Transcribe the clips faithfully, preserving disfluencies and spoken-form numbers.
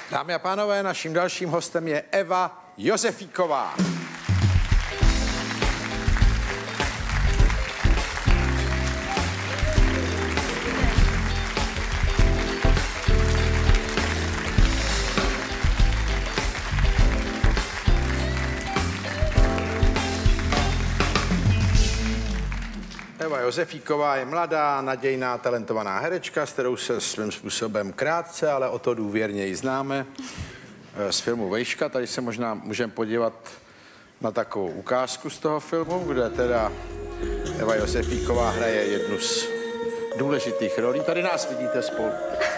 Dámy a pánové, naším dalším hostem je Eva Josefíková. Eva Josefíková je mladá, nadějná, talentovaná herečka, s kterou se svým způsobem krátce, ale o to důvěrněji známe z filmu Vejška. Tady se možná můžeme podívat na takovou ukázku z toho filmu, kde teda Eva Josefíková hraje jednu z důležitých rolí. Tady nás vidíte spolu.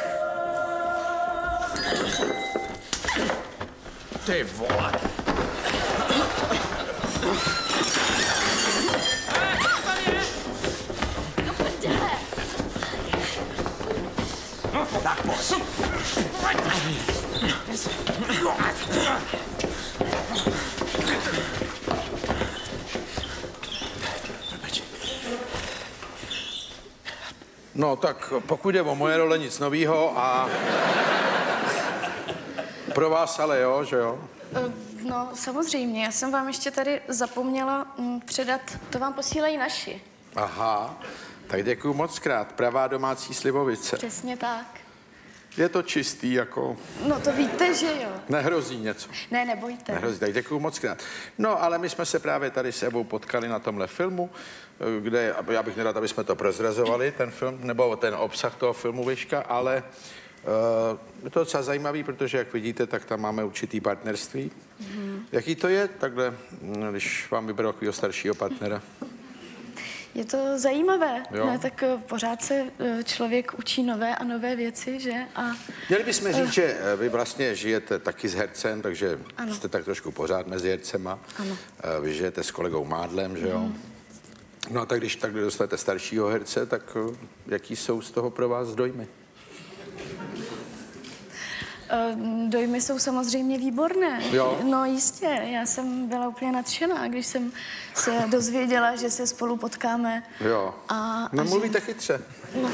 Ty vole! Tak pojď. No tak pokud je o moje role, nic novýho a pro vás ale jo, že jo? No samozřejmě, já jsem vám ještě tady zapomněla předat, to vám posílají naši. Aha, tak děkuju moc krát, pravá domácí slivovice. Přesně tak. Je to čistý, jako... No to víte, že jo. Nehrozí něco. Ne, nebojte. Nehrozí, tak děkuju moc krát. No, ale my jsme se právě tady s Evou potkali na tomhle filmu, kde, já bych nerad, aby jsme to prozrazovali, ten film, nebo ten obsah toho filmu Vejška, ale uh, je to docela zajímavý, protože, jak vidíte, tak tam máme určitý partnerství. Mm. Jaký to je, takhle, když vám vyberu takového staršího partnera? Je to zajímavé, jo. Ne, tak pořád se člověk učí nové a nové věci, že? A měli bychom říct, uh, že vy vlastně žijete taky s hercem, takže ano. Jste tak trošku pořád mezi hercema. Ano. Vy žijete s kolegou Mádlem, že jo? Mm. No a tak když takhle dostanete staršího herce, tak jaký jsou z toho pro vás dojmy? Dojmy jsou samozřejmě výborné. Jo. No jistě, já jsem byla úplně nadšená, když jsem se dozvěděla, že se spolu potkáme. Jo, a, no a mluvíte že... chytře. No.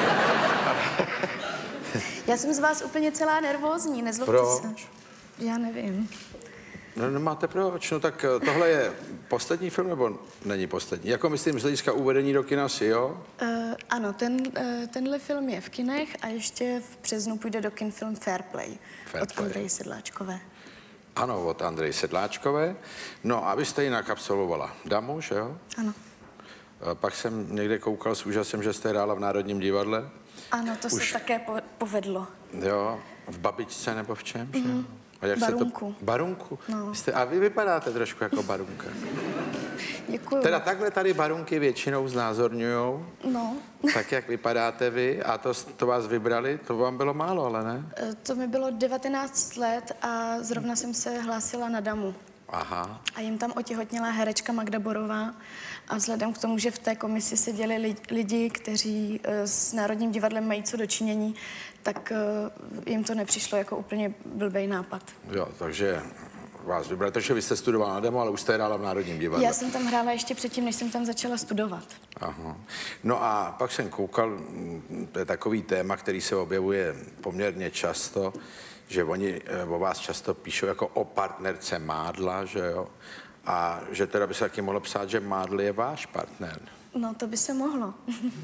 Já jsem z vás úplně celá nervózní, nezlobte Proč? se. Já nevím. No nemáte proč, no tak tohle je poslední film, nebo není poslední? Jako myslím, z hlediska uvedení do kina si, jo? Uh, ano, ten, uh, tenhle film je v kinech a ještě v březnu půjde do kin film Fair Play Fair od Play. Andreje Sedláčkové. Ano, od Andreje Sedláčkové. No a vy jste jinak absolvovala Damu, že jo? Ano. Uh, pak jsem někde koukal s úžasem, že jste hrála v Národním divadle. Ano, to Už... se také po povedlo. Jo, v Babičce nebo v čem, mm-hmm. že jo? A jak Barunku. Se to... Barunku? No. Jste... A vy vypadáte trošku jako Barunka. Děkuju. Teda takhle tady Barunky většinou znázorňujou. No. Tak, jak vypadáte vy, a to, to vás vybrali, to vám bylo málo, ale ne? To mi bylo devatenáct let a zrovna jsem se hlásila na Damu. Aha. A jim tam otěhotněla herečka Magda Borová a vzhledem k tomu, že v té komisi seděli lidi, kteří s Národním divadlem mají co dočinění, tak jim to nepřišlo jako úplně blbej nápad. Jo, takže vás vybrali, protože vy jste studovala na Damu, ale už jste hrála v Národním divadle. Já jsem tam hrála ještě předtím, než jsem tam začala studovat. Aha. No a pak jsem koukal, to je takový téma, který se objevuje poměrně často, že oni o vás často píšou jako o partnerce Mádla, že jo? A že teda by se taky mohlo psát, že Mádl je váš partner. No, to by se mohlo.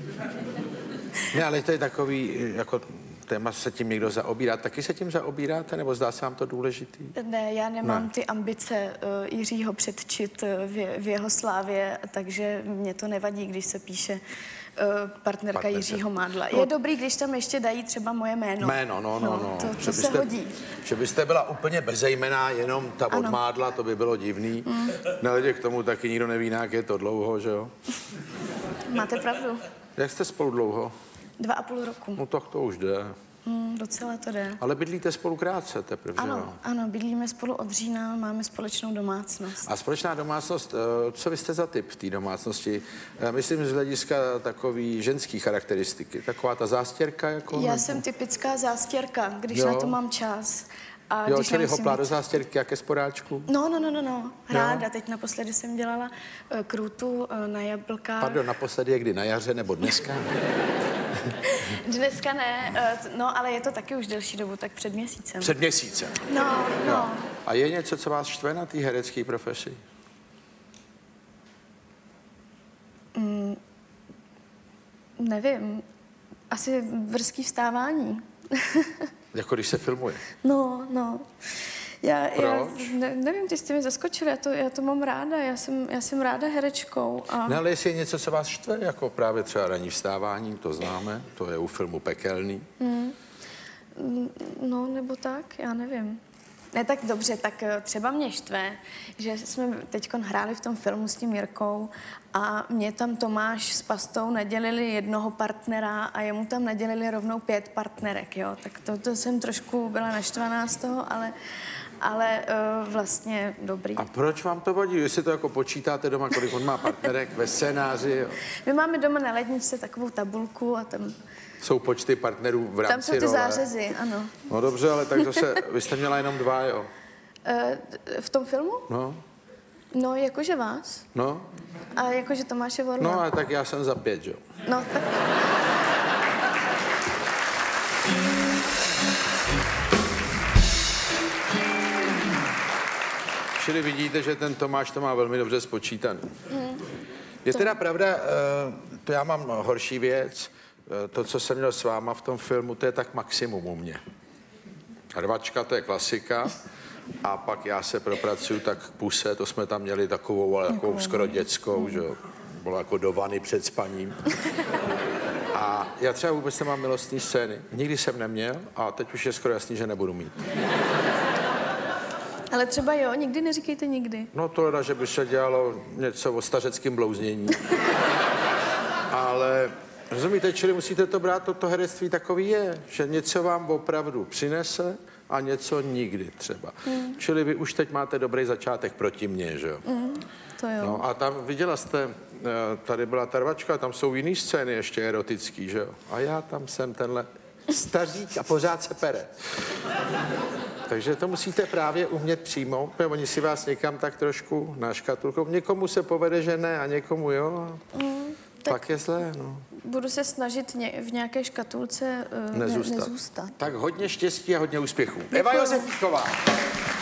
Ne, ale to je takový, jako téma se tím někdo zaobírá. Taky se tím zaobíráte, nebo zdá se vám to důležitý? Ne, já nemám ne. ty ambice uh, Jiřího předčit uh, v, v jeho slávě, takže mě to nevadí, když se píše uh, partnerka Partnerka. Jiřího Mádla. No. Je dobrý, když tam ještě dají třeba moje jméno. Jméno, no, no, no. no. To, to že se byste, hodí. Že byste byla úplně bezejmenná, jenom ta od Mádla, to by bylo divný. Mm. Nehledě k tomu taky nikdo neví, jak je to dlouho, že jo? Máte pravdu. Jak jste spolu dlouho? Dva a půl roku. No tak to už jde. Hmm, docela to jde. Ale bydlíte spolu krátce teprve, ano, jo? ano, bydlíme spolu od října, máme společnou domácnost. A společná domácnost, co vy jste za typ v té domácnosti? Myslím z hlediska takový ženský charakteristiky. Taková ta zástěrka jako? Já nebo? jsem typická zástěrka, když jo. na to mám čas. A jo, když čili hoplá mít... do zástěrky, jaké sporáčku? No, no, no, no, no. Ráda. Jo. Teď naposledy jsem dělala uh, krůtu uh, na jablkách. Pardon, naposledy je kdy? Na jaře nebo dneska? Dneska ne, eh, no ale je to taky už delší dobu, tak před měsícem. Před měsícem. No, no. No. A je něco, co vás štve na té herecké profesi? Mm, nevím, asi brzký vstávání. Jako když se filmuje. No, no. Já, já Proč? ne, nevím, ty jste mi zaskočili, já to, já to mám ráda, já jsem, já jsem ráda herečkou. A... No ale jestli je něco, co vás štve, jako právě třeba ranní vstávání, to známe, to je u filmu Pekelný. Hmm. No, nebo tak, já nevím. Ne, tak dobře, tak třeba mě štve, že jsme teď hráli v tom filmu s tím Jirkou a mě tam Tomáš s Pastou nadělili jednoho partnera a jemu tam nadělili rovnou pět partnerek, jo. Tak to, to jsem trošku byla naštvaná z toho, ale, ale uh, vlastně dobrý. A proč vám to vadí? Jestli to jako počítáte doma, kolik on má partnerek ve scénáři? Jo? My máme doma na ledničce takovou tabulku a tam... Jsou počty partnerů v rámci Tam jsou ty role. zářezy, ano. No dobře, ale tak zase, vy jste měla jenom dva, jo? Uh, v tom filmu? No, No, jakože vás. no, A jakože Tomáše Vorla. no, ale tak já jsem za pět, jo? No, tak... Čili vidíte, že ten Tomáš to má velmi dobře spočítaný. Mm. Je teda pravda, uh, to já mám horší věc, uh, to, co jsem měl s váma v tom filmu, to je tak maximum u mě. Rvačka, to je klasika, a pak já se propracuju tak k puse, to jsme tam měli takovou, ale takovou skoro dětskou, mm. že jo, bylo jako do vany před spaním. A já třeba vůbec nemám milostní scény, nikdy jsem neměl a teď už je skoro jasný, že nebudu mít. Ale třeba jo, nikdy neříkejte nikdy. No to teda, že by se dělalo něco o stařeckém blouznění. Ale rozumíte, čili musíte to brát, toto herectví takový je, že něco vám opravdu přinese a něco nikdy třeba. Mm. Čili vy už teď máte dobrý začátek proti mně, že jo? Mm, to jo. No a tam viděla jste, tady byla ta rvačka, tam jsou jiný scény ještě erotický, že jo? A já tam jsem tenhle stařík a pořád se pere. Takže to musíte právě umět přijmout, protože oni si vás někam tak trošku naškatulkou. Někomu se povede, že ne, a někomu jo. Mm, pak je zlé, no. Budu se snažit ně, v nějaké škatulce uh, nezůstat. Ne, nezůstat. Tak hodně štěstí a hodně úspěchů. Eva Josefíková.